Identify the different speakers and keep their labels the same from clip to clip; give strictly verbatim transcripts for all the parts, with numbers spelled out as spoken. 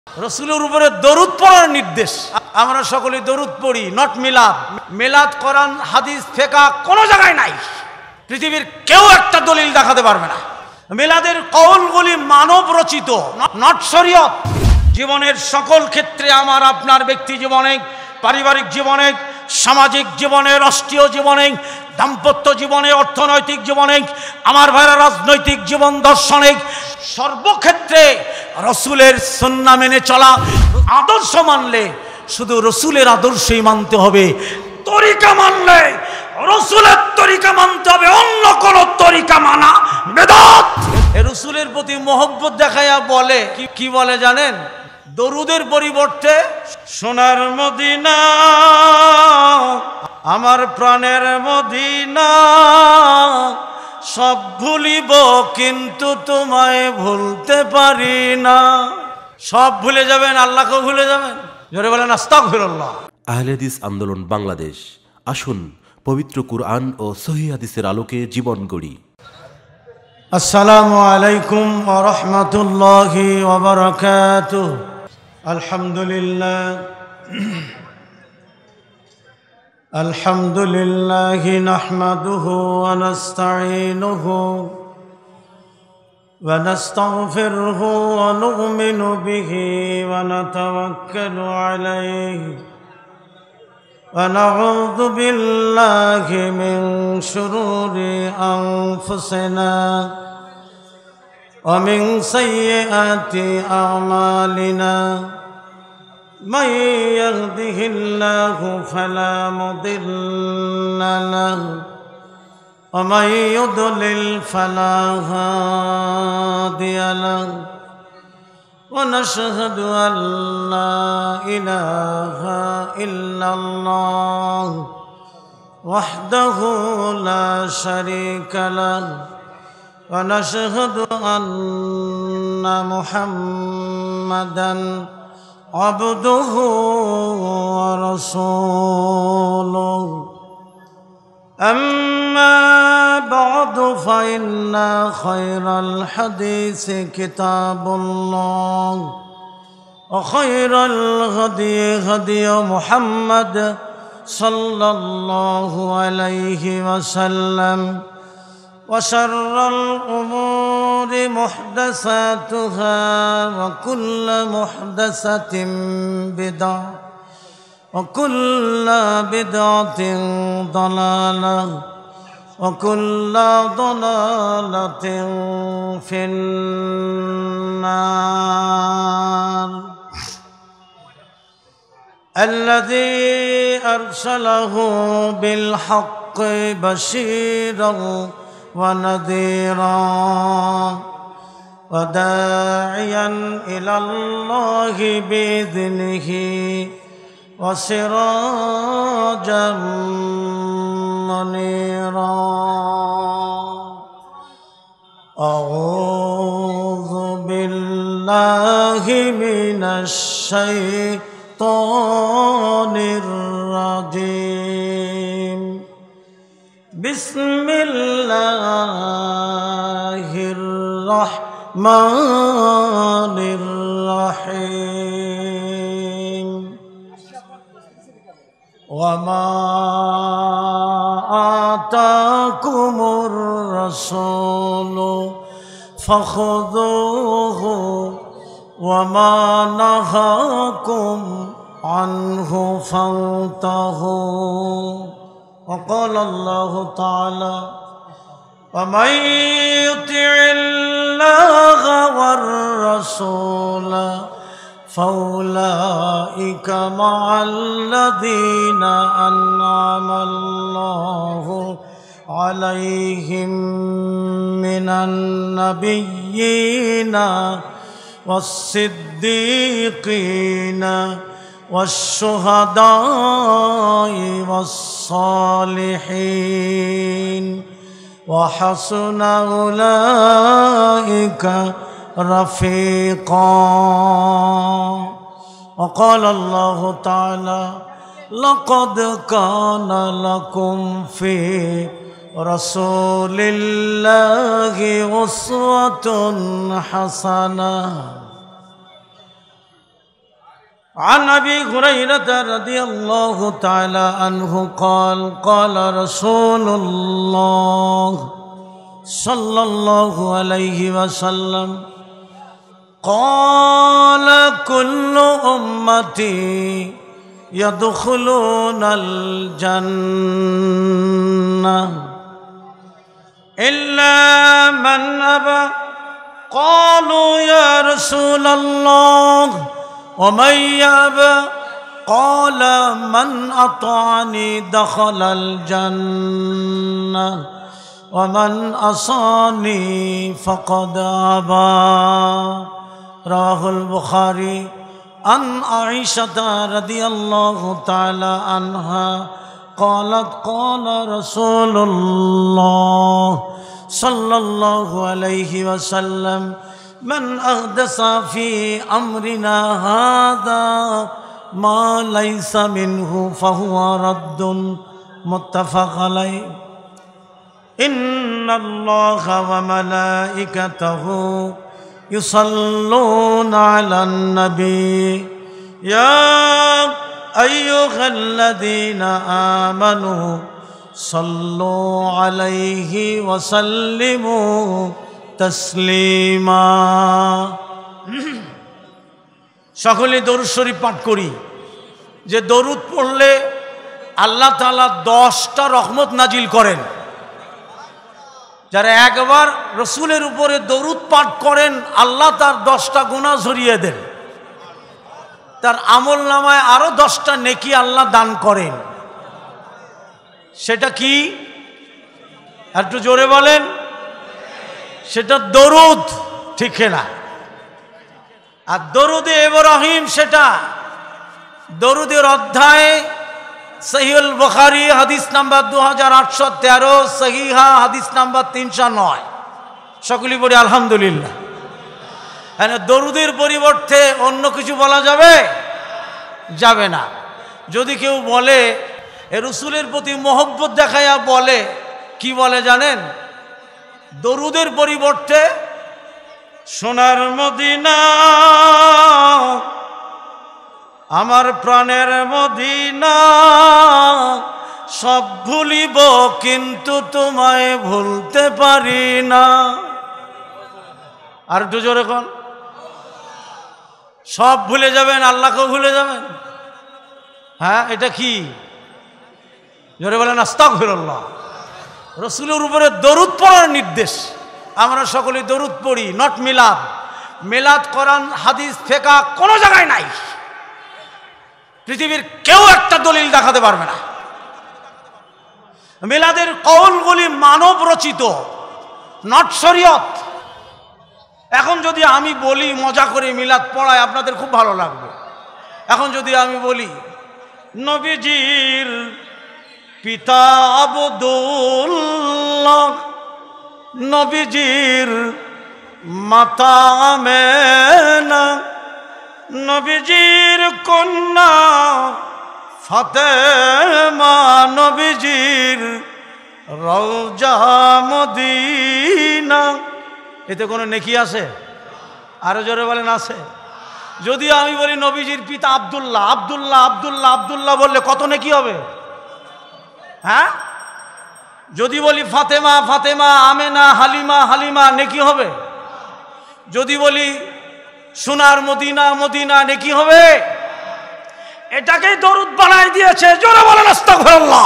Speaker 1: রসুলের উপরে দরুদ পড়ার নির্দেশ। আমরা সকলে দরুদ পড়ি, নট মিলাদ। মিলাদ, কোরআন, হাদিস, ফিকহ কোনো জায়গায় নাই। পৃথিবীর কেউ একটা দলিল দেখাতে পারবে না। মিলাদের কওলগুলি মানব রচিত, নট শরীয়ত। জীবনের সকল ক্ষেত্রে, আমার আপনার ব্যক্তি জীবনে, পারিবারিক জীবনে, সামাজিক জীবনে, রাষ্ট্রীয় জীবনে, দাম্পত্য জীবনে, অর্থনৈতিক জীবনে, আমার ভাইরা রাজনৈতিক জীবন দর্শনে, সর্বক্ষেত্রে রসুলের সুন্নাহ মেনে চলা। আদর্শ মানলে শুধু রসুলের আদর্শই মানতে হবে, তরিকা মানলে রসুলের তরিকা মানতে হবে, অন্য কোন তরিকা মানা বেদাত। রসুলের প্রতি মহব্বত দেখাইয়া বলে কি কি বলে জানেন? দরুদের পরিবর্তে সোনার মদিনা, আমার প্রাণের মদিনা, সব ভুলিব কিন্তু তোমায় ভুলতে পারি না। সব ভুলে যাবেন, আল্লাহকেও ভুলে যাবেন। জোরে বলেন আস্তাগফিরুল্লাহ।
Speaker 2: আহলে হাদিস আন্দোলন বাংলাদেশ, আসুন পবিত্র কুরআন ও সহিহ হাদিসের আলোকে জীবন গড়ি।
Speaker 1: আসসালামু আলাইকুম ওয়া রাহমাতুল্লাহি ওয়া বারাকাতুহু। আলহামদুলিল্লাহ আলহামদুলিল্লাহ নাহমাদুহু ওয়া নাস্তাঈনুহু ওয়া নাস্তাগফিরুহু ওয়া নু'মিনু বিহি ওয়া নাতাওয়াক্কালু আলাইহি ওয়া নাউযু বিল্লাহি মিন শুরুরি আনফুসিনা ওয়া মিন সাইয়্যাতি আমালিনা। من يهده الله فلا مضل له ومن يضلل فلا هادي له ونشهد أن لا إله إلا الله وحده لا شريك له ونشهد أن محمدا عبده ورسوله. أما بعد فإن خير الحديث كتاب الله وخير الهدي هدي محمد صلى الله عليه وسلم وشر الأمور محدثاتها وكل محدثة بدعة وكل بدعة ضلالة وكل ضلالة في النار. الذي أرسله بالحق بشيرا ونذيرا وداعيا إلى الله بإذنه وسراجا منيرا. أعوذ بالله من الشيطان الرجيم. بسم الله الرحمن الرحيم. وما آتاكم الرسول فخذوه وما نهاكم عنه فانتهوا. وقال الله تعالى: ومن يطع الله والرسول فأولئك مع الذين أنعم الله عليهم من النبيين والصديقين والشهداء والصالحين وحسن أولئك رفيقا. وقال الله تعالى: لقد كان لكم في رسول الله أسوة حسنة عن أبي هريرة رضي الله تعالى عنه قال قال رسول الله صلى الله عليه وسلم قال كل أمتي يدخلون الجنة إلا من أبى قالوا يا رسول الله ومن يأبى قال من أطاعني دخل الجنة ومن عصاني فقد أبى رواه البخاري عن عائشة رضي الله تعالى عنها قالت قال رسول الله صلى الله عليه وسلم من أحدث في أمرنا هذا ما ليس منه فهو رد متفق عليه إن الله وملائكته يصلون على النبي يا أيها الذين آمنوا صلوا عليه وسلموا تسليما সকলে দরুদ শরীফ পাঠ করি যে দরুদ পড়লে আল্লাহ তাআলা দশটা রহমত নাজিল করেন। যারা একবার রসুলের উপরে দরুদ পাঠ করেন আল্লাহ তার দশটা গুনাহ ঝরিয়ে দেন, তার আমল নামায় আরো দশটা নেকি আল্লাহ দান করেন। সেটা কি একটু জোরে বলেন? সেটা দরুদ, ঠিক না? আর দরুদে ইব্রাহিম সেটা দরুদের অধ্যায় সহিহুল বুখারী হাদিস নাম্বার দু হাজার আটশো তেরো, সহিহা হাদিস নাম্বার তিনশো নয়। সকলেই বলি আলহামদুলিল্লাহ। দরুদের পরিবর্তে অন্য কিছু বলা যাবে? যাবে না। যদি কেউ বলে এ রসুলের প্রতি মহব্বত দেখাইয়া বলে, কি বলে জানেন? দরুদের পরিবর্তে সোনার মদিনা আমার প্রাণের মদিনা সব ভুলিব কিন্তু তোমায় ভুলতে পারি না। আর একটু জোরে কোন? সব ভুলে যাবেন, আল্লাহকেও ভুলে যাবেন? হ্যাঁ, এটা কি? জোরে বলেন আস্তাগফিরুল্লাহ। রসুলের উপরে দরুদ পড়ার নির্দেশ। আমরা সকলে দরুদ পড়ি, নট মিলাদ। মিলাদ কোরআন হাদিস ফিকহ কোনো জায়গায় নাই। পৃথিবীর কেউ একটা দলিল দেখাতে পারবে না। মিলাদের কওলগুলি মানব রচিত, নট শরীয়ত। এখন যদি আমি বলি মজা করে মিলাদ পড়ায়, আপনাদের খুব ভালো লাগবে। এখন যদি আমি বলি নবীজির পিতা আব্দুল্লাহ, নবীজির মাতা আমেনা, নবীজির কন্যা ফাতেমা, নবীজির রওজা মদিনা, এতে কোনো নেকি আছে? আরো জোরে বলেন আছে? যদি আমি বলি নবীজির পিতা আব্দুল্লাহ, আব্দুল্লাহ আব্দুল্লাহ আব্দুল্লাহ বললে কত নেকি হবে? হ্যাঁ? যদি বলি ফাতেমা ফাতেমা, আমেনা, হালিমা হালিমা, নেকি হবে? যদি বলি সোনার মদিনা মদিনা, নেকি হবে? এটাকেই দরুদ বানাই দিয়েছে। জোরে বলেন আস্তাগফিরুল্লাহ।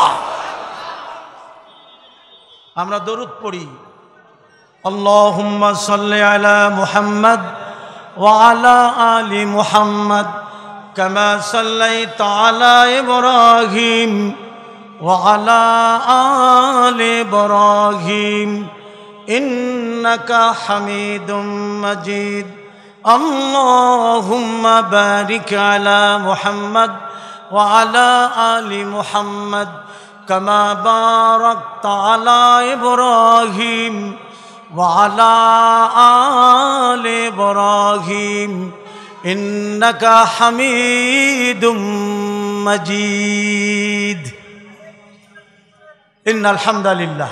Speaker 1: আমরা দরুদ পড়ি আল্লাহুম্মা সাল্লি আলা মুহাম্মদ ওয়া আলা আলি মুহাম্মদ কামা সাল্লাইতা আলা ইব্রাহিম ওয়া আলা আলি ইব্রাহিম ইন্নাকা হামিদুম মাজিদ। আল্লাহুম্মা বারিক আলা মুহাম্মদ ওয়া আলা আলি মুহাম্মদ কামা বারাকতা আলা ইব্রাহিম ওয়া আলা আলি ইব্রাহিম ইন্নাকা হামিদুম মাজিদ। ইন্নাল হামদালিল্লাহ।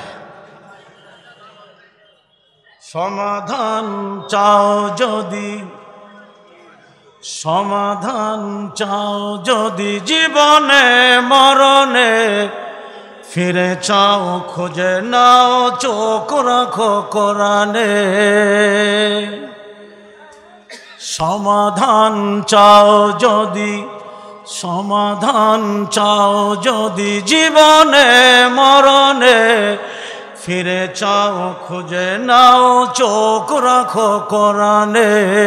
Speaker 1: সমাধান চাও যদি সমাধান চাও যদি জীবনে মরণে, ফিরে চাও খুঁজে নাও চোখ রাখো কোরআনে। সমাধান চাও যদি, সমাধান চাও যদি জীবনে মরণে, ফিরে চাও খুঁজে নাও চোখ রাখো কোরআনে।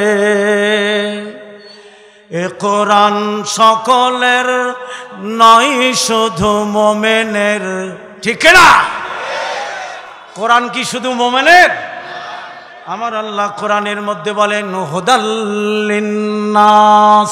Speaker 1: এ কোরআন সকলের নয় শুধু মোমেনের, ঠিক না? কোরআন কি শুধু মোমেনের? আমার আল্লাহ কোরআনের মধ্যে বলেন হুদাল লিন্নাস,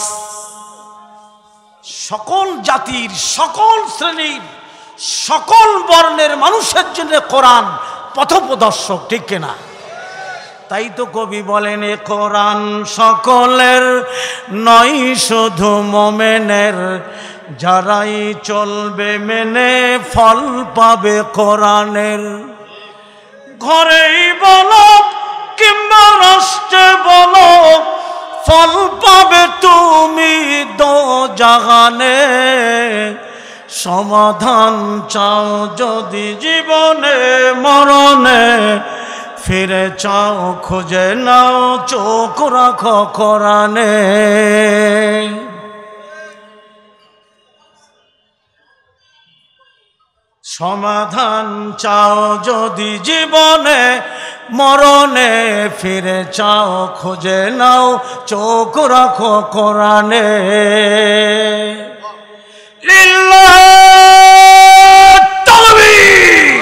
Speaker 1: সকল জাতির, সকল শ্রেণীর, সকল বর্ণের মানুষের জন্য কোরআন পথপ্রদর্শক, ঠিক না? তাই তো কবি বলেন এ কোরআন সকলের নয় শুধু মোমেনের, যারাই চলবে মেনে ফল পাবে কোরআনের। ঘরেই বলো কিংবা রাষ্ট্রে বলো, ফল পাবে তুমি দোজাহানে। সমাধান চাও যদি জীবনে মরণে, ফিরে চাও খুঁজে নাও চোখ রাখো কোরআনে। সমাধান চাও যদি জীবনে মরণে, ফিরে চাও খুঁজে নাও চোখ রাখো কোরআনে। লিল্লাহ তাকবীর।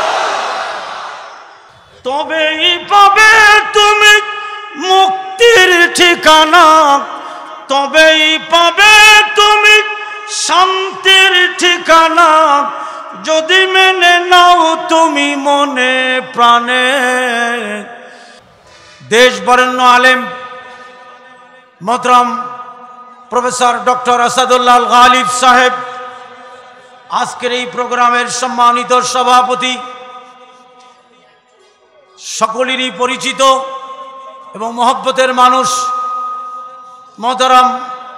Speaker 1: তবেই পাবে তুমি মুক্তির ঠিকানা, তবেই পাবে তুমি শান্তির ঠিকানা, যদি মেনে নাও তুমি মনে প্রাণে। দেশ বরেণ্য আলেম মোহতরম প্রফেসর ডক্টর আসাদুল্লাহ গালিব সাহেব, আজকের এই প্রোগ্রামের সম্মানিত সভাপতি, সকলেরই পরিচিত এবং মহব্বতের মানুষ মোহতরম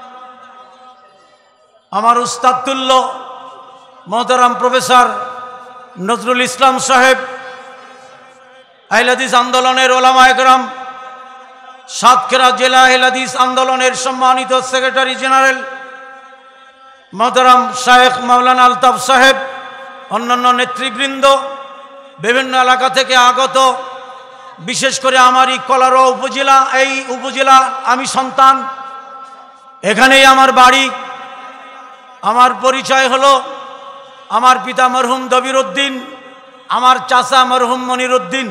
Speaker 1: আমার উস্তাদতুল্য মোহতরম প্রফেসর নজরুল ইসলাম সাহেব, আহলে হাদিস আন্দোলনের ওলামা একরাম, সাতক্ষীরা জেলা আহলে হাদিস আন্দোলনের সম্মানিত সেক্রেটারি জেনারেল মোহতরম শায়েখ মাওলানা আলতাফ সাহেব, অন্যান্য নেতৃবৃন্দ, বিভিন্ন এলাকা থেকে আগত, বিশেষ করে আমারই কলারোয়া উপজেলা, এই উপজেলা আমি সন্তান, এখানেই আমার বাড়ি। আমার পরিচয় হলো আমার পিতা মরহুম দবির উদ্দিন, আমার চাচা মরহুম মনির উদ্দিন,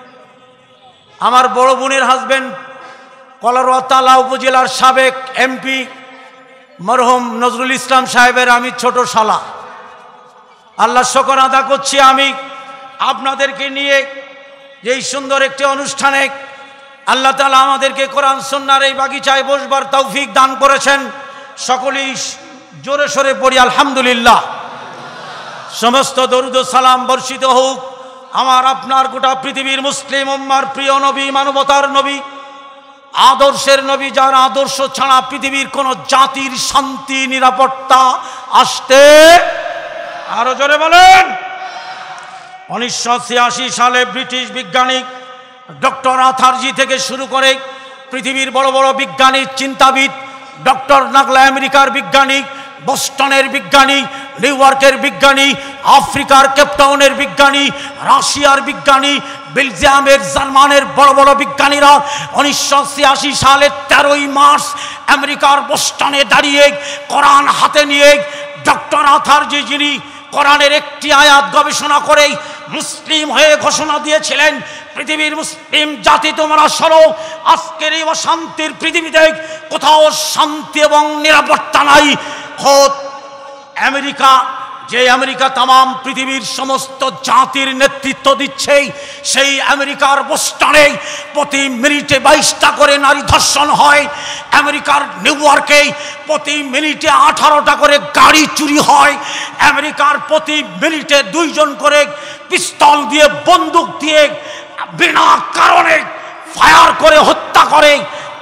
Speaker 1: আমার বড় বোনের হাজবেন্ড কলারোয়া তালা উপজেলার সাবেক এমপি মরহুম নজরুল ইসলাম সাহেবের আমি ছোট শালা। আল্লাহ শুকর আদা করছি আমি আপনাদেরকে নিয়ে যেই সুন্দর একটি অনুষ্ঠানে আল্লাহ তাআলা আমাদেরকে কোরআন সুন্নাহর এই বাগিচায় বসবার তৌফিক দান করেছেন। সকলেই জোরে সোরে পড়ি আলহামদুলিল্লাহ। সমস্ত দরুদ ও সালাম বর্ষিত হোক আমার আপনার গোটা পৃথিবীর মুসলিম উম্মার প্রিয় নবী, মানবতার নবী, আদর্শের নবী, যার আদর্শ ছাড়া পৃথিবীর কোন জাতির শান্তি নিরাপত্তা আসতে, আরো জোরে বলেন। উনিশশো ছিয়াশি সালে ব্রিটিশ বিজ্ঞানী ডক্টর আথারজি থেকে শুরু করে পৃথিবীর বড় বড় বিজ্ঞানী, চিন্তাবিদ, ডক্টর নাগলা আমেরিকার বিজ্ঞানী, বোস্টনের বিজ্ঞানী, নিউ ইয়র্কের বিজ্ঞানী, আফ্রিকার কেপটাউনের বিজ্ঞানী, রাশিয়ার বিজ্ঞানী, বেলজিয়ামের, জার্মানের বড় বড় বিজ্ঞানীরা উনিশশো ছিয়াশি সালের তেরোই মার্চ আমেরিকার বোস্টনে দাঁড়িয়ে কোরআন হাতে নিয়ে ডক্টর আথারজি, যিনি কোরআনের একটি আয়াত গবেষণা করে মুসলিম হয়ে ঘোষণা দিয়েছিলেন, পৃথিবীর মুসলিম জাতি তোমরা সরো, আজকের এই অশান্তির পৃথিবীতে কোথাও শান্তি এবং নিরাপত্তা নাই। খোদ আমেরিকা, যে আমেরিকা তামাম পৃথিবীর সমস্ত জাতির নেতৃত্ব দিচ্ছে, সেই আমেরিকার বোস্টনে প্রতি মিনিটে বাইশটা করে নারী ধর্ষণ হয়। আমেরিকার নিউ ইয়র্কে প্রতি মিনিটে আঠারোটা করে গাড়ি চুরি হয়। আমেরিকার প্রতি মিনিটে দুইজন করে পিস্তল দিয়ে, বন্দুক দিয়ে বিনা কারণে ফায়ার করে হত্যা করে।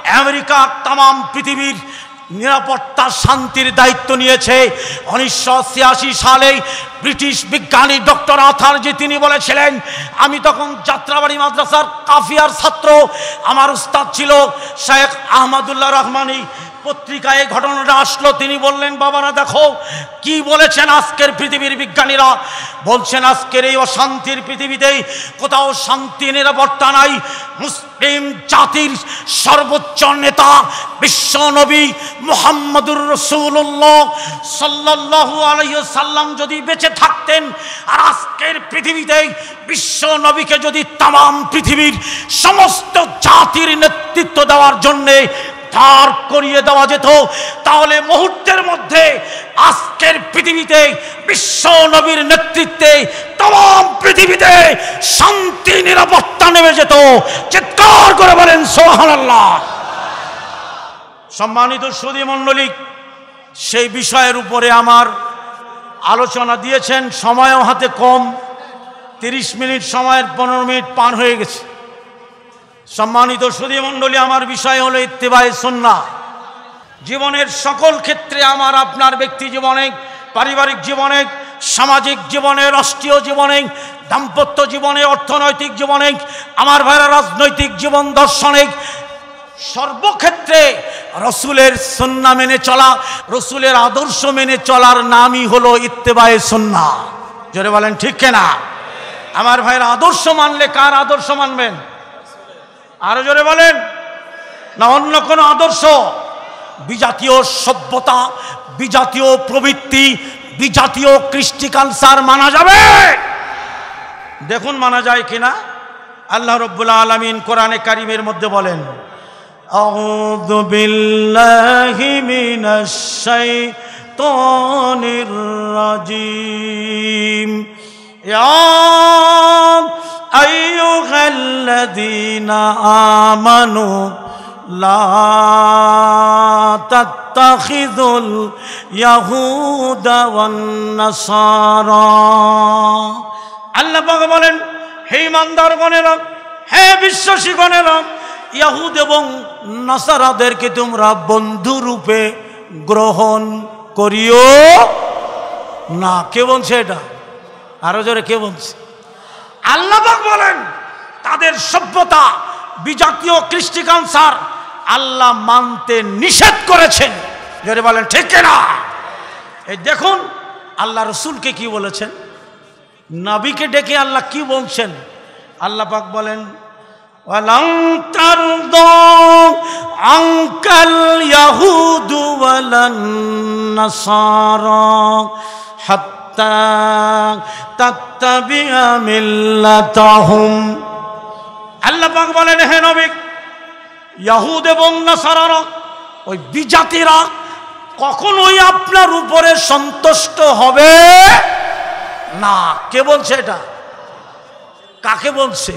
Speaker 1: আমেরিকা তাম পৃথিবীর নিরাপত্তা শান্তির দায়িত্ব নিয়েছে। উনিশশো ছিয়াশি সালে ব্রিটিশ বিজ্ঞানী ডক্টর আথারজি তিনি বলেছিলেন, আমি তখন যাত্রাবাড়ি মাদ্রাসার কাফিয়ার ছাত্র, আমার উস্তাদ ছিল শেখ আহমদুল্লাহ রহমানী। পত্রিকায় ঘটনাটা আসলো, তিনি বললেন, বাবারা দেখো কি বলেছেন আজকের পৃথিবীর বিজ্ঞানীরা। বলছেন আজকের এই অশান্তির পৃথিবীতে কোথাও শান্তি নিরাপত্তা নাই। মুসলিম জাতির সর্বোচ্চ নেতা বিশ্ব নবী মুহাম্মদুর রাসূলুল্লাহ সাল্লাল্লাহু আলাইহি সাল্লাম যদি বেঁচে থাকতেন, আর আজকের পৃথিবীতে বিশ্ব নবীকে যদি তাম পৃথিবীর সমস্ত জাতির নেতৃত্ব দেওয়ার জন্যে দাঁড় করিয়ে দেওয়া যেত, তাহলে মুহূর্তের মধ্যে আজকের পৃথিবীতে বিশ্ব নবীর নেতৃত্বে তাম পৃথিবীতে শান্তি নিরাপত্তা নেমে যেত। চিৎকার করে বলেন সুবহানাল্লাহ। সম্মানিত সুধী মণ্ডলী, সেই বিষয়ের উপরে আমার আলোচনা দিয়েছেন, সময়ও হাতে কম, তিরিশ মিনিট সময়ের পনেরো মিনিট পার হয়ে গেছে। সম্মানিত সুধী মণ্ডলী, আমার বিষয় হলো ইত্তেবায়ে সুন্নাহ। জীবনের সকল ক্ষেত্রে, আমার আপনার ব্যক্তি জীবনে, পারিবারিক জীবনে, সামাজিক জীবনে, রাষ্ট্রীয় জীবনে, দাম্পত্য জীবনে, অর্থনৈতিক জীবনে, আমার ভাইরা রাজনৈতিক জীবন দর্শনে, সর্বক্ষেত্রে রসুলের সুন্নাহ মেনে চলা, রসুলের আদর্শ মেনে চলার নামই হলো ইত্তেবায়ে সুন্নাহ। জোরে বলেন ঠিক কিনা? আমার ভাইরা আদর্শ মানলে কার আদর্শ মানবেন? আরো জোরে বলেন। না অন্য কোনো আদর্শ? বিজাতীয় সভ্যতা, বিজাতীয় প্রবৃত্তি, বিজাতীয় কৃষ্টি কালচার মানা যাবে? দেখুন মানা যায় কিনা। আল্লাহ রাব্বুল আলামিন কোরআনে কারীমের মধ্যে বলেন, আউযু বিল্লাহি মিনাশ শাইতানির রাজিম। ইয়া আইয়ুহাল্লাযীনা আমানু লা তাত্তাখিযুল ইয়াহুদা ওয়ান নাসারা। আল্লাহ পাক বলেন, হে ঈমানদারগণেরা, হে বিশ্বাসীগণেরা, ইয়াহুদ এবং নাসারাদেরকে তোমরা বন্ধু রূপে গ্রহণ করিও না। কে বলছে এটা? আরো জোরে কে বলছে? আল্লাহ পাক বলেন, তাদের সভ্যতা, বিজাতীয় কৃষ্টি কালচার আল্লাহ মানতে নিষেধ করেছেন। জোরে বলেন ঠিক কিনা? এই দেখুন আল্লাহ রসুলকে কি বলেছেন, নবীকে ডেকে আল্লাহ কি বলছেন। আল্লাহ পাক বলেন, ওয়ালান তারদা আনকাল ইয়াহুদু ওয়ালান নাসারা হাত্তা তাত্তাবিআ মিল্লাতাহুম। আল্লাহ পাক বলেন, হে নবী, ইয়াহুদ এবং নাসারারা, ওই বিজাতিরা কখনোই আপনার উপরে সন্তুষ্ট হবে না। কে বলছে এটা? কাকে বলছে?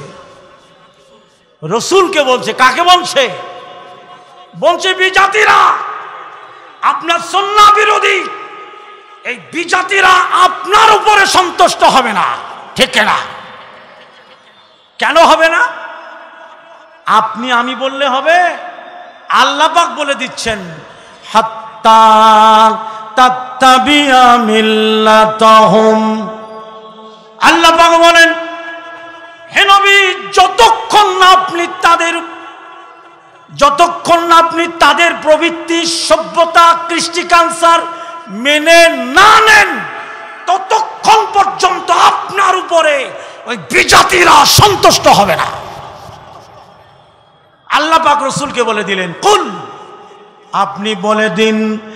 Speaker 1: রসুলকে বলছে। কাকে বলছে? বলছে বিজাতিরা, আপনার সুন্নাহ বিরোধী এই বিজাতিরা আপনার উপরে সন্তুষ্ট হবে না। ঠিক না? কেন হবে না? আপনি আমি বললে হবে? আল্লাহ পাক বলে দিচ্ছেন, হাত্তা তাত্তাবিআ মিল্লাতাহুম। আল্লাহ পাক বলেন, হে নবী, যতক্ষণ না আপনি তাদের যতক্ষণ না আপনি তাদের প্রবৃত্তি, সভ্যতা, কৃষ্টি কালচার মেনে না নেন, ততক্ষণ পর্যন্ত আপনার উপরে ওই বিজাতিরা সন্তুষ্ট হবে না। আল্লাহ পাক রসুলকে বলে দিলেন, কুল, আপনি বলে দিন,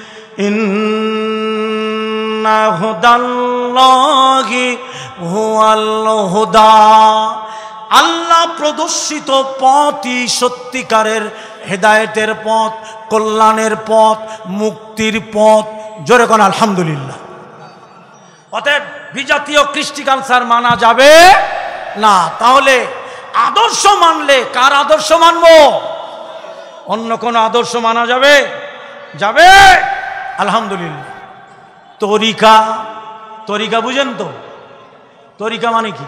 Speaker 1: ইন্না হুদাল্লাহি হুয়াল হুদা, আল্লাহ প্রদর্শিত পথই সত্যিকারের হেদায়েতের পথ, কল্যাণের পথ, মুক্তির পথ। জোরে কোন আলহামদুলিল্লাহ। অতএব বিজাতীয় কৃষ্টি কালচার মানা যাবে না। তাহলে আদর্শ মানলে কার আদর্শ মানবো? অন্য কোন আদর্শ মানা যাবে? যাবে? আলহামদুলিল্লাহ। তরিকা, তরিকা বুঝেন তো? তরিকা মানে কি?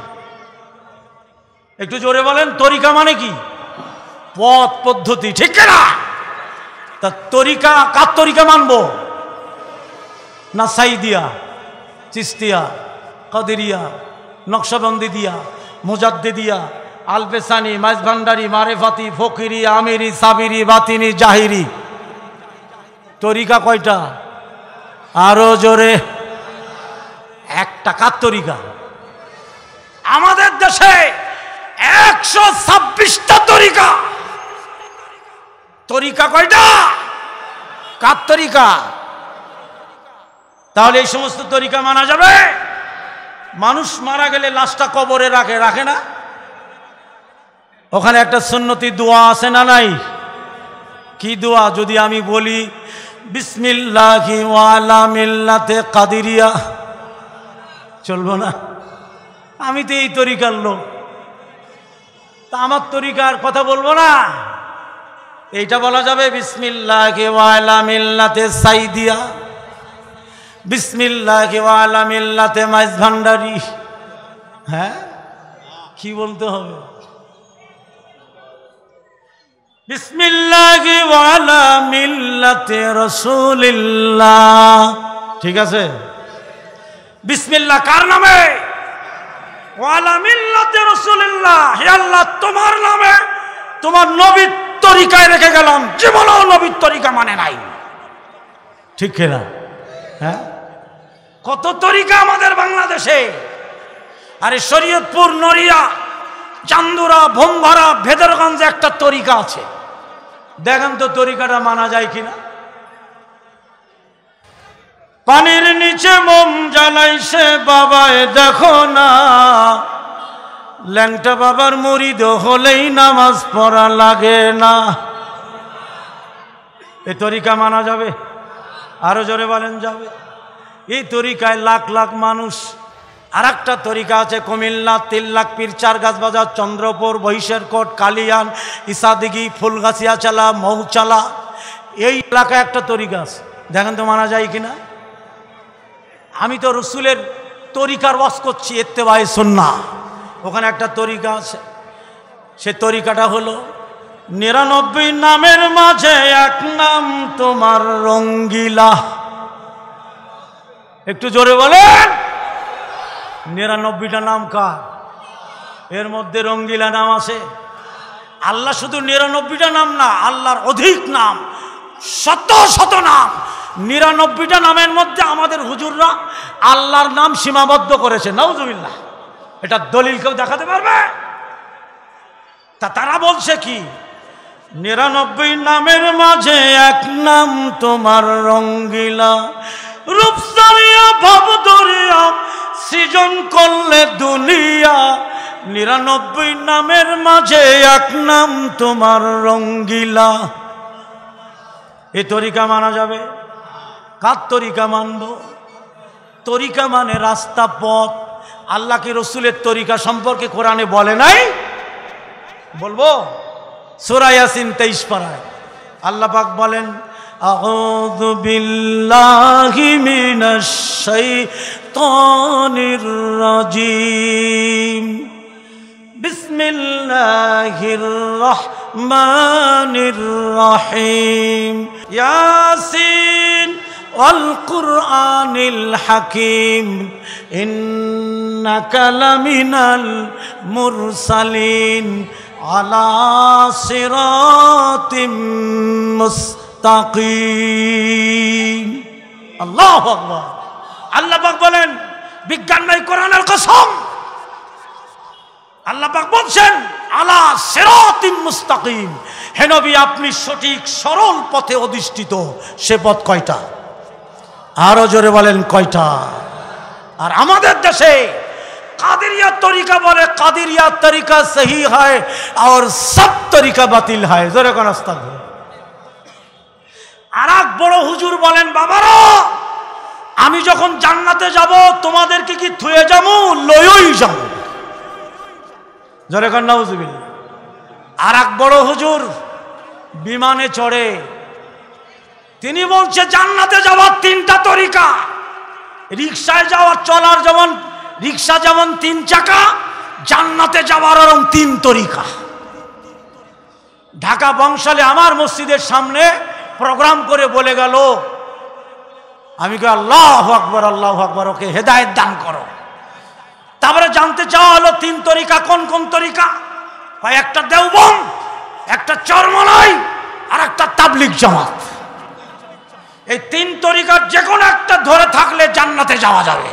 Speaker 1: একটু জোরে বলেন। তরিকা মানে কি? পথ, পদ্ধতি। ঠিক না? তা তরিকা কার তরিকা মানবো? না সাইদিয়া, চিস্তিয়া, কাদেরিয়া, নকশবন্দি দিয়া, মুজাদ্দিদিয়া, আলপেসানি, মাইজভান্ডারি, মারেফাতি, ফকিরি, আমিরি, সাবিরি, বাতিনি, জাহিরি। তরিকা কয়টা? আরো জোরে। একটা। কার তরিকা? আমাদের দেশে একশো ছাব্বিশটা তরিকা। তরিকা কয়টা? কার তরিকা? তাহলে এই সমস্ত তরিকা মানা যাবে? মানুষ মারা গেলে লাশটা কবরে রাখে, রাখে না? ওখানে একটা সুন্নতি দোয়া আছে না নাই? কি দোয়া? যদি আমি বলি বিসমিল্লাহি ওয়া আলা মিল্লাতে কাদিরিয়া, চলবো না? আমি তো এই তরিকার লোক, তা আমার তরিকার কথা বলবো না? এইটা বলা যাবে বিসমিল্লাহি ওয়া আলা মিল্লাতে সাইদিয়া, বিসমিল্লাহি ওয়া আলা মিল্লাতে মাইজভান্ডারি। হ্যাঁ, কি বলতে হবে? বিসমিল্লাহি ওয়া আলা মিল্লাতে রাসূলিল্লাহ। ঠিক আছে? বিসমিল্লাহ কার নামে? ওয়া আলা মিল্লাতে রাসূলিল্লাহ। হে আল্লাহ, তোমার নামে তোমার নবীর তরিকায় রেখে গেলাম। জীবনেও নবীর তরিকা মানে নাই। ঠিক কিনা? হ্যাঁ, কত তরিকা আমাদের বাংলাদেশে। আরে শরীয়তপুর, নড়িয়া, চান্দুরা, ভোমভাড়া, ভেদরগঞ্জে একটা তরিকা আছে। দেখেন তো তরিকাটা মানা যায় কিনা। পানির নিচে মোম জ্বালাইছে বাবায় দেখো না, ল্যাংটা বাবার মুরিদ হলেই নামাজ পড়া লাগে না। এ তরিকা মানা যাবে? আরো জোরে বলেন যাবে? এই তরিকায় লাখ লাখ মানুষ। আর একটা তরিকা আছে কুমিল্লা, তিল্লাক, পীরচার গাছ বাজার, চন্দ্রপুর, বহিষের কোট, কালিয়ান, ইসাদিগি, ফুলগাছিয়া চালা, মৌচালা, এই এলাকায় একটা তরিকা আছে। দেখেন তো মানা যায় কিনা। আমি তো রসুলের তরিকার ওয়াজ করছি, ইত্তেবায়ে সুন্নাহ। ওখানে একটা তরিকা আছে, সে তরিকাটা হলো নিরানব্বই নামের মাঝে এক নাম তোমার রঙ্গিলা। একটু জোরে বলেন। নিরানব্বইটা নাম কার? এর মধ্যে রঙ্গিলা নাম আছে। আল্লাহ শুধু নিরানব্বইটা নাম না, আল্লাহর অধিক নাম, শত শত নাম। নিরানব্বইটা নামের মধ্যে আমাদের হুজুররা আল্লাহর নাম সীমাবদ্ধ করেছে। নাউজুবিল্লাহ। এটা দলিল কেউ দেখাতে পারবে? তা তারা বলছে কি, নিরানব্বই নামের মাঝে এক নাম তোমার রঙ্গিলা, রূপসারিয়া ভাব দরিয়া সৃজন করলে দুনিয়া, নিরানব্বই নামের মাঝে এক নাম তোমার রঙ্গিলা। এ তরিকা মানা যাবে? কার তরিকা মানব? তরিকা মানে রাস্তা, পথ। আল্লাহ কি রসুলের তরিকা সম্পর্কে কোরআনে বলে নাই? বলবো? সূরা ইয়াসিন তেইশ পারায় আল্লাহ পাক বলেন, আউযু বিল্লাহি মিনাশ শাইতানির রাজিম, বিসমিল্লাহির রহমানির রহিম, ইয়াসিন ওয়াল কুরআনিল হাকিম, ইন্নাকা লামিনাল মুরসালিন আলা সিরাতিম মুস্তাকিম। আল্লাহু আকবার। আল্লাহ পাক বলেন, বিজ্ঞানময় কোরআনের কসম, আল্লাহ পাক বলছেন আলা সিরাতিম মুস্তাকিম। হে নবী, আপনি সঠিক সরল পথে অধিষ্ঠিত। সে পথ কয়টা? আরো জোরে বলেন কয়টা? আর আমাদের দেশে কাদেরিয়া তরিকা বলে, কাদেরিয়া তরিকা সহি হয় আর সব তরিকা বাতিল হয়। জোরে কোন আস্তাগফিরুল্লাহ। আর এক বড় হুজুর বলেন, বাবারা আমি যখন জান্নাতে যাব তোমাদেরকে কি থুয়ে যাবো? লয়ই যাব। জোরে কোন নাউজুবিল্লাহ। আর এক বড় হুজুর বিমানে চড়ে, তিনি বলছে জান্নাতে যাওয়ার তিনটা তরিকা। রিকশায় যাওয়ার, চলার যেমন রিকশা যেমন তিন চাকা, জান্নাতে যাওয়ার এরকম তিন তরিকা। ঢাকা বংশালে আমার মসজিদের সামনে প্রোগ্রাম করে বলে গেল, আমি কি আল্লাহু আকবার আল্লাহু আকবার, ওকে হেদায়েত দান করো। তারপরে জানতে চাওয়া হলো তিন তরিকা কোন কোন তরিকা, একটা দেওবন্দ, একটা চরমনাই, আর একটা তাবলিগ জামাত। এই তিন তরিকার যে কোনো একটা ধরে থাকলে জান্নাতে যাওয়া যাবে।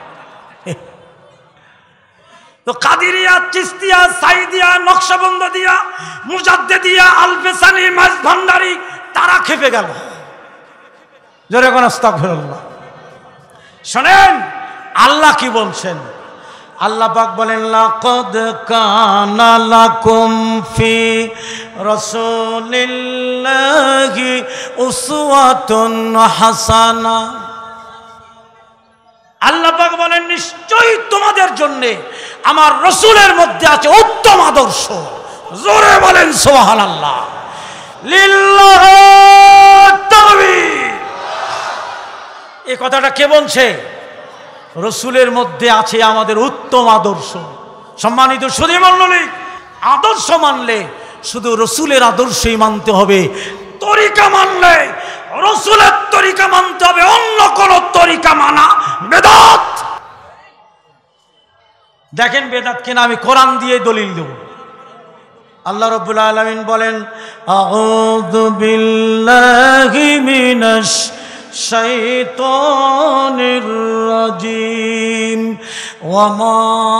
Speaker 1: তো কাদিরিয়া, চিস্তিয়া, সাইদিয়া, নকশবন্দিয়া, মুজাদ্দিদিয়া, আলফেসানি, মাঝভান্ডারি তারা খেপে গেল। জোরে কোন আস্তাগফিরুল্লাহ। শোনেন আল্লাহ কি বলছেন। আল্লাহ পাক বলেন, লাকাদ কানা লাকুম ফি রাসূলিল্লাহি উসওয়াতুন হাসানা। আল্লাহ পাক বলেন, নিশ্চয়ই তোমাদের জন্য আমার রাসূলের মধ্যে আছে উত্তম আদর্শ। জোরে বলেন সুবহানাল্লাহ। লিল্লাহি তাকবীর। এই কথাটা কে বলছে? রাসূলের মধ্যে আছে আমাদের উত্তম আদর্শ। সম্মানিত সুধী মণ্ডলী, আদর্শ মানলে শুধু রাসূলের আদর্শই মানতে হবে, তরিকা মানলে রাসূলের তরিকা মানতে হবে, অন্য কোন তরিকা মানা বেদাত। দেখেন বেদাত কিনা, আমি কোরআন দিয়ে দলিল দেব। আল্লাহ রাব্বুল আলামিন বলেন, আউযু বিল্লাহি মিনাশ শাইতানির রাজিম ওয়া মা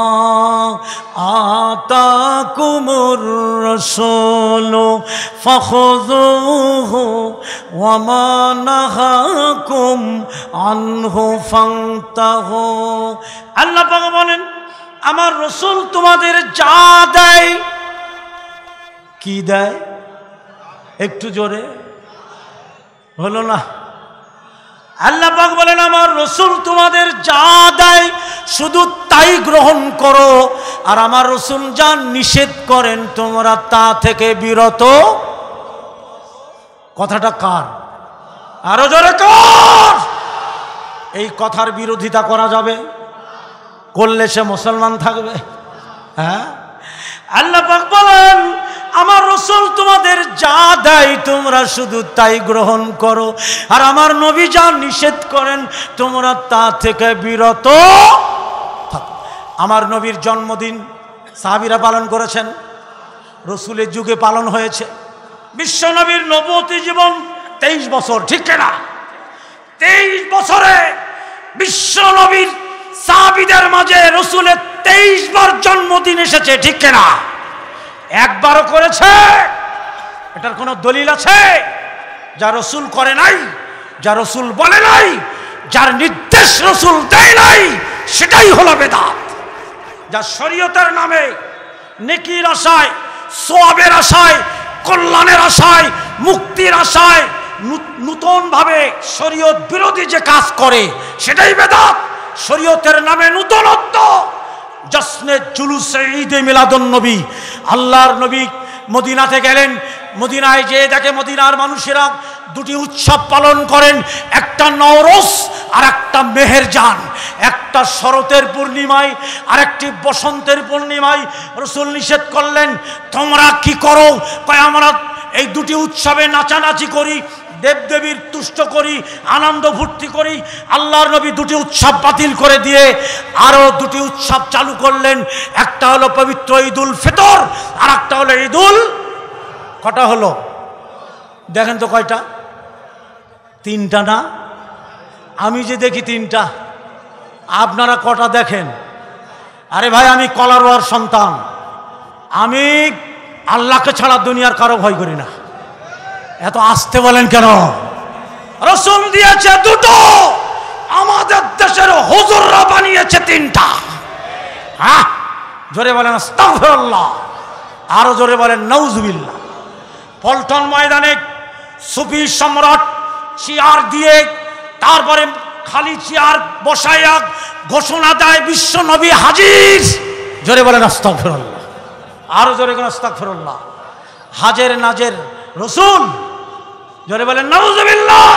Speaker 1: আতাকুমুর রাসূলু ফাখুযুহু ওয়া মা নাহাকুম আনহু ফান্তাহু। আল্লাহ পাক বলেন, আমার রাসূল তোমাদের যা দেয়, কি দেয়? একটু জোরে হলো না? আল্লাহ পাক বলেন, আমার রাসূল তোমাদের যা দেয় শুধু তাই গ্রহণ করো, আর আমার রাসূল যা নিষেধ করেন তোমরা তা থেকে বিরত। কথাটা কার? আরো জোরে কর। এই কথার বিরোধিতা করা যাবে? করলে সে মুসলমান থাকবে? হ্যাঁ। আল্লাহ পাক বলেন, আমার রাসূল তোমাদের যা দেয় তোমরা শুধু তাই গ্রহণ করো, আর আমার নবী যা নিষেধ করেন তোমরা তা থেকে বিরত থাকো। আমার নবীর জন্মদিন সাহাবীরা পালন করেছেন, রাসূলের যুগে পালন হয়েছে। বিশ্ব নবীর নবুয়তি জীবন তেইশ বছর, ঠিক কিনা? তেইশ বছরে বিশ্ব নবীর সাহাবীদের মাঝে রাসূলের তেইশ বার জন্মদিন এসেছে, ঠিক কিনা? একবারও করেছে? এটার কোনো দলিল আছে? যা রাসূল করে নাই, যা রাসূল বলে নাই, যার নির্দেশ রাসূল দেয় নাই, সেটাই হলো বেদাত। যা শরীয়তের নামে নেকির আশায়, সওয়াবের আশায়, কল্যাণের আশায়, মুক্তির আশায় নূতন ভাবে শরীয়ত বিরোধী যে কাজ করে সেটাই বেদাত। শরীয়তের নামে নূতনত্ব, জশ্নে জুলুসে ঈদে মিলাদুন নবী। আল্লাহর নবী মদিনাতে গেলেন, মদিনায় যেয়ে দেখে মদিনার মানুষেরা দুটি উৎসব পালন করেন, একটা নওরোজ আর একটা মেহেরজান, একটা শরতের পূর্ণিমায় আর একটি বসন্তের পূর্ণিমায়। রাসূল নিষেধ করলেন, তোমরা কি করো? কয় আমরা এই দুটি উৎসবে নাচানাচি করি, দেবদেবীর তুষ্ট করি, আনন্দ ফুর্তি করি। আল্লাহর নবী দুটি উৎসব বাতিল করে দিয়ে আরো দুটি উৎসব চালু করলেন। একটা হলো পবিত্র ঈদুল ফিতর, আর একটা হলো ঈদুল, কটা হলো দেখেন তো কয়টা? তিনটা না? আমি যে দেখি তিনটা, আপনারা কটা দেখেন? আরে ভাই, আমি কলারোয়ার সন্তান, আমি আল্লাহকে ছাড়া দুনিয়ার কারো ভয় করি না। এত আসতে বলেন কেন? রাসূল দিয়েছে দুটো, আমাদের দেশের হুজুররা বানিয়েছে তিনটা। হ্যাঁ, জোরে বলেন আস্তাগফিরুল্লাহ, আরো জোরে বলেন নাউজুবিল্লাহ। পল্টন ময়দানে সুফি সম্রাট চেয়ার দিয়ে, তারপরে খালি চেয়ার বসাইয়া ঘোষণা দেয় বিশ্ব নবী হাজির। জোরে বলেন আস্তাগফিরুল্লাহ, আরো জোরে বলেন আস্তাগফিরুল্লাহ। হাজের নাজের রাসূল, জোরে বলেন নাউজুবিল্লাহ।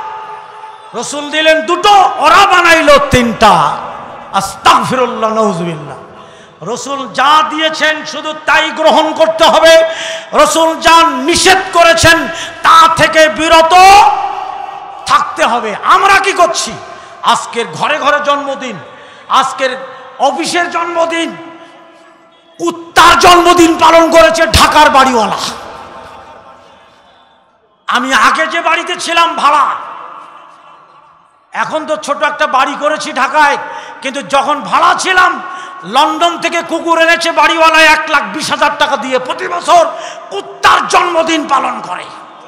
Speaker 1: রাসূল দিলেন দুটো, ওরা বানাইলো তিনটা। আস্তাগফিরুল্লাহ, নাউজুবিল্লাহ। রসুল যা দিয়েছেন শুধু তাই গ্রহণ করতে হবে, রসুল যা নিষেধ করেছেন তা থেকে বিরত থাকতে হবে। আমরা কি করছি? আজকের ঘরে ঘরে জন্মদিন, আজকের অফিসের জন্মদিন, কুত্তার জন্মদিন পালন করেছে ঢাকার বাড়িওয়ালা। আমি আগে যে বাড়িতে ছিলাম ভাড়া, এখন তো ছোট একটা বাড়ি করেছি ঢাকায়, কিন্তু যখন ভাড়া ছিলাম লন্ডন থেকে কুকুর এনেছে বাড়িওয়ালা এক লাখ বিশ হাজার টাকা দিয়ে প্রতি বছর কুত্তার জন্মদিন পালন করে,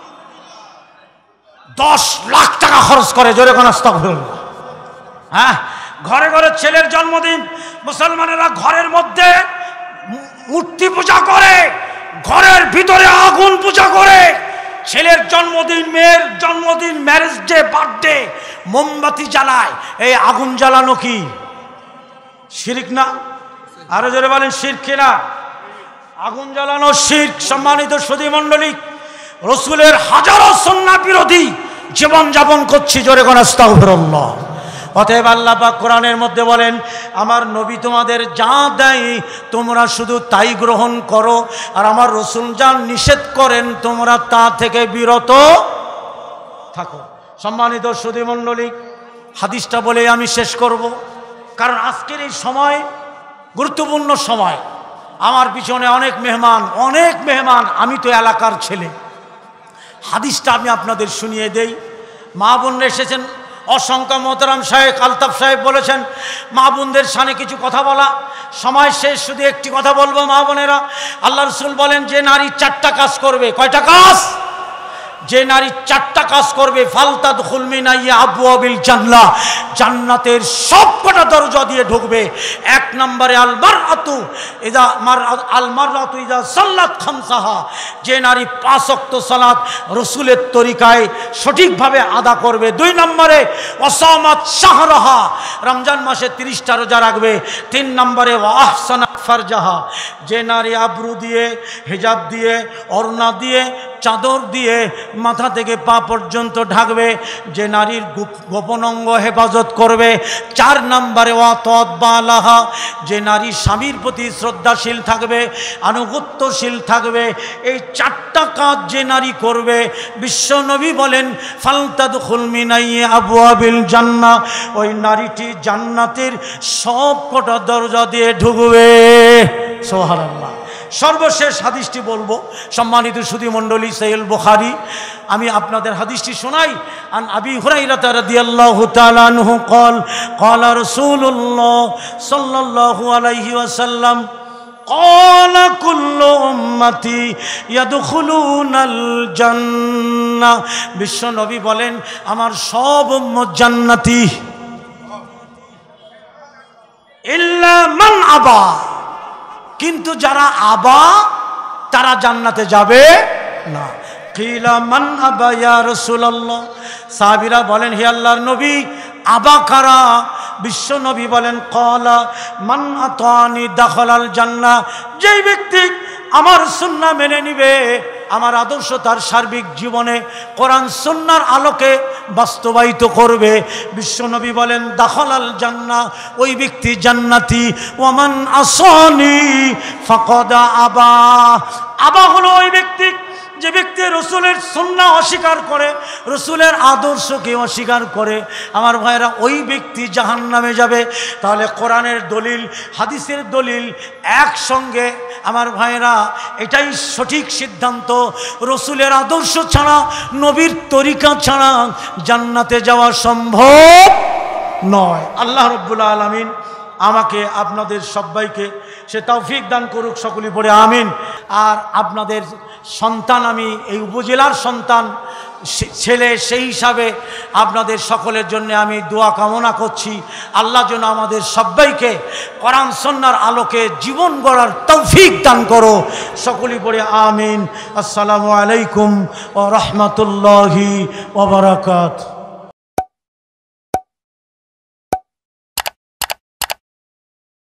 Speaker 1: দশ লাখ টাকা খরচ করে। জোরে কোন আস্তাগফিরুল্লাহ। হ্যাঁ, ঘরে ঘরে ছেলের জন্মদিন, মুসলমানেরা ঘরের মধ্যে মূর্তি পূজা করে, ঘরের ভিতরে আগুন পূজা করে। ছেলের জন্মদিন, মেয়ের জন্মদিন, ম্যারেজ ডে, বার্থডে, মোমবাতি জ্বালায়। এই আগুন জ্বালানো কি শিরক না? আরো জোরে বলেন শিরক কিনা? আগুন জ্বালানো শিরক। সম্মানিত সুধী মণ্ডলী, রসুলের হাজারো সুন্নাহ বিরোধী জীবন যাপন করছি। জোরে কোন আস্তাগফিরুল্লাহ। অতএব আল্লাহ পাক কোরআনের মধ্যে বলেন, আমার নবী তোমাদের যা দেয় তোমরা শুধু তাই গ্রহণ করো, আর আমার রসুল যা নিষেধ করেন তোমরা তা থেকে বিরত থাকো। সম্মানিত সুধী মণ্ডলী, হাদিসটা বলে আমি শেষ করব, কারণ আজকের এই সময় গুরুত্বপূর্ণ সময়। আমার পিছনে অনেক মেহমান, অনেক মেহমান, আমি তো এলাকার ছেলে। হাদিসটা আমি আপনাদের শুনিয়ে দেই। মা বোনরা এসেছেন, অসংখ্য মোহতারাম সাহেব, আলতাফ সাহেব বলেছেন মা বোনদের সামনে কিছু কথা বলা। সময় শেষ, শুধু একটি কথা বলবো মা বোনেরা। আল্লাহ রসুল বলেন যে নারী চারটা কাজ করবে। কয়টা কাজ? যে নারী চারটা কাজ করবে, ফালতাদখুল মিন আবওয়াবিল জান্নাহ, জান্নাতের সবকটা দরজা দিয়ে ঢুকবে। এক নম্বরে আল মারআতু ইযা মার আল মারআতু ইযা সাল্লাত খামসাহা, যে নারী পাঁচ ওয়াক্ত সালাত রসুলের তরিকায় সঠিকভাবে আদা করবে। দুই নম্বরে ওয়াসামাত শাহরাহা, রমজান মাসে তিরিশটা রোজা রাখবে। তিন নম্বরে ওয়া আহসানাত ফারজাহা, যে নারী আবরু দিয়ে, হিজাব দিয়ে, ওড়না দিয়ে, চাদর দিয়ে মাথা থেকে পা পর্যন্ত ঢাকবে, যে নারীর গোপন অঙ্গ হেফাজত করবে। চার নম্বরে ওয়াতাত বালাহা, যে নারী স্বামীর প্রতি শ্রদ্ধাশীল থাকবে, আনুগত্যশীল থাকবে। এই চারটা কাজ যে নারী করবে, বিশ্বনবী বলেন ফালতাদখুল মিন আবওয়াবিল জান্নাহ, ওই নারীটি জান্নাতের সব কটা দরজা দিয়ে ঢুকবে। সুবহানাল্লাহ। সর্বশেষ হাদিসটি বলবো সম্মানিত সুধী মণ্ডলী, সহিহ বুখারী। আমি আপনাদের হাদিসটি শোনাই। আন আবি হুরায়রা রাদিয়াল্লাহু তাআলা আনহু قال قال رسول الله صلى الله عليه وسلم قال كل امتي يدخلون الجنه, বিশ্ব নবী বলেন আমার সব উম্মত জান্নাতি ইল্লা মান আবা, কিন্তু যারা আবা তারা জান্নাতে যাবে না। কিলা মান আবা ইয়া রাসূলুল্লাহ, সাহাবীরা বলেন হে আল্লাহর নবী আবা কারা? বিশ্ব নবী বলেন ক্বালা মান আতানি দাখালাল জান্নাহ, যেই ব্যক্তি আমার সুন্নাহ মেনে নিবে, আমার আদর্শ তার সার্বিক জীবনে কোরআন সুন্নাহর আলোকে বাস্তবায়িত করবে, বিশ্বনবী বলেন দাখালাল জান্নাহ, ওই ব্যক্তি জান্নাতি। ওয়ামান আসানি ফাকাদ আবা, আবা হলো ওই ব্যক্তি যে ব্যক্তি রসুলের সুন্নাহ অস্বীকার করে, রসুলের আদর্শকে অস্বীকার করে, আমার ভাইরা ওই ব্যক্তি জাহান্নামে যাবে। তাহলে কোরআনের দলিল, হাদিসের দলিল একসঙ্গে আমার ভাইরা, এটাই সঠিক সিদ্ধান্ত। রসুলের আদর্শ ছাড়া, নবীর তরিকা ছাড়া জান্নাতে যাওয়া সম্ভব নয়। আল্লাহ রাব্বুল আলামিন আমাকে আপনাদের সবাইকে সে তৌফিক দান করুক, সকলে পড়ে আমিন। আর আপনাদের সন্তান, আমি এই উপজেলার সন্তান, ছেলে, সেই হিসাবে আপনাদের সকলের জন্য আমি দোয়া কামনা করছি। আল্লাহ যেন আমাদের সবাইকে কোরআন সুন্নাহর আলোকে জীবন গড়ার তৌফিক দান করো, সকলে পড়ে আমিন। আসসালামু আলাইকুম ওয়া রাহমাতুল্লাহি ওয়া বারাকাতুহু।